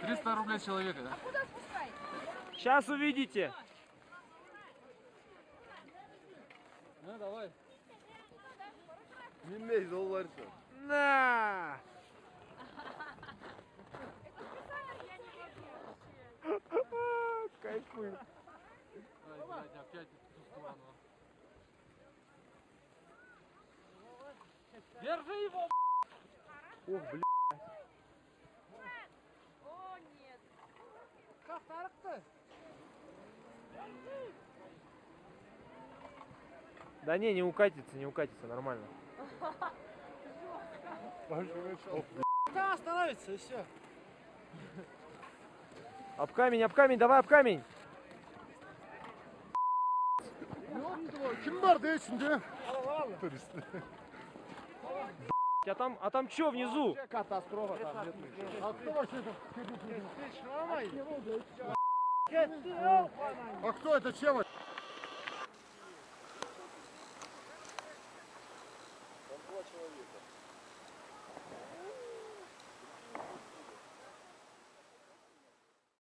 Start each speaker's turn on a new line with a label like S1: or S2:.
S1: 300 рублей человека, да?
S2: А куда спускай?
S3: Сейчас увидите.
S1: Ну, давай.
S4: Minmeyiz olursa.
S3: На! Кайфуй.
S1: Ай, блядь, опять в ту сторону. Держи его!
S3: Ох, блин.
S2: О, нет.
S3: Да не укатится, нормально.
S5: Там остановится и все.
S3: Об камень, давай об камень.
S4: Kim var da içinde? Turist.
S3: А там что внизу?
S4: Katastrofa tam yetmiş. Aklı başladı. А кто это, чем?